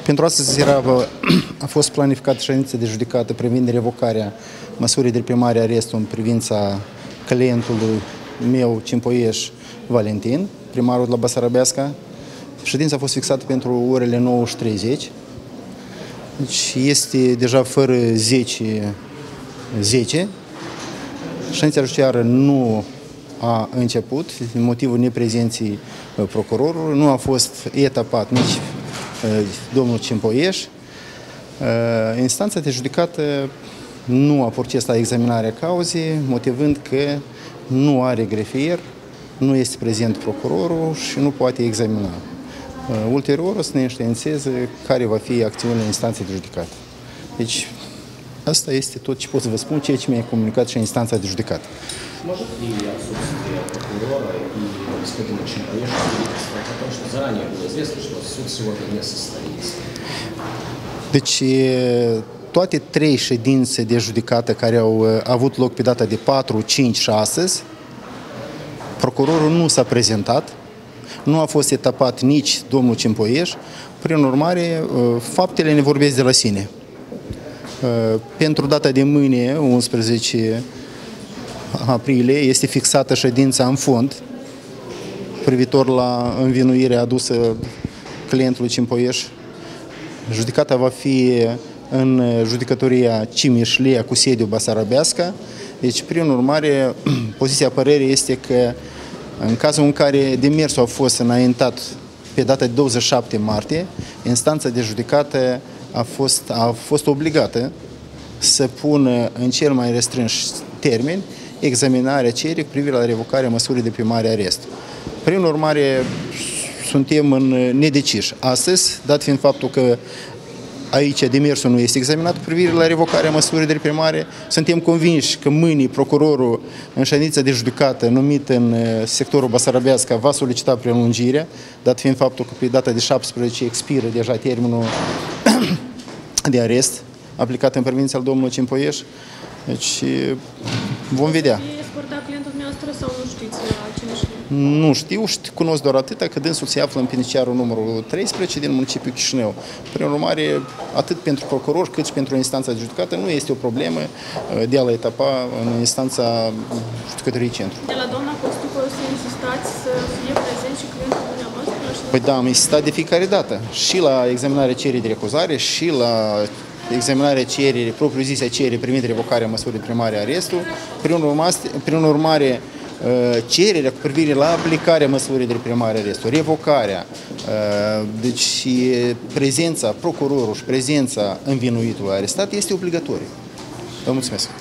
Pentru astăzi a fost planificată ședință de judecată privind revocarea măsurii de primare arest în privința clientului meu, Cimpoieș Valentin, primarul de la Basarabeasca. Ședința a fost fixată pentru orele 9:30. Deci este deja fără 10. Ședința judiciară nu a început din motivul neprezenței procurorului, nu a fost etapat nici domnul Cimpoieș. Instanța de judecată nu a proces la examinarea cauzei, motivând că nu are grefier, nu este prezent procurorul și nu poate examina. Ulterior o să ne înștiințeze care va fi acțiunea instanței de judecată. Deci, asta este tot ce pot să vă спун, ceea ce mi-a comunicat și instanța de judecată. Может ли отсутствие прокурора и господина Чимпоеша свидетельствовать о том, что заранее было известно, что суд сегодня не состоится? Deci, toate 3 ședințe de judecată care au avut loc pe data de 4, 5 și astăzi, procurorul nu s-a prezentat, nu a fost etapat nici domnul Cimpoieș, prin urmare, faptele ne vorbesc de la sine. Pentru data de mâine, 11 aprilie, este fixată ședința în fond privitor la învinuirea adusă clientului Cimpoieș. Judecata va fi în judecătoria Cimișlea cu sediu Basarabeasca. Deci, prin urmare, poziția părerii este că în cazul în care demersul a fost înaintat pe data de 27 martie, instanța de judecată a fost obligată să pună în cel mai restrâns termen examinarea cererii cu privire la revocarea măsurii de primare arest. Prin urmare, suntem în nedeciși astăzi, dat fiind faptul că aici demersul nu este examinat cu privire la revocarea măsurii de primare. Suntem convinși că mâine procurorul în ședința de judecată numit în sectorul Basarabeasca va solicita prelungirea, dat fiind faptul că pe data de 17 expiră deja termenul de arest aplicat în privința al domnului Cimpoieș. Deci vom vedea. E escortat clientul dumneavoastră sau nu știți la Cimișlea? Nu știu, cunosc doar atâta că dânsul se află în penitenciarul numărul 13 din municipiul Chișinău. Prin urmare, atât pentru procuror cât și pentru instanța de judecată nu este o problemă de a la etapa în instanța judecătoriei centru. De la doamna Costucă o să insistați să fie prezent și clientul dumneavoastră? Păi da, am insistat de fiecare dată. Și la examinarea cererii de recuzare și la examinarea cererii, propriu-zisea cererii privind revocarea măsurii de primare arestul. Prin urmare, cererea cu privire la aplicarea măsurii de primare arestul, revocarea, deci prezența procurorului și prezența învinuitului arestat este obligatorie. Vă mulțumesc!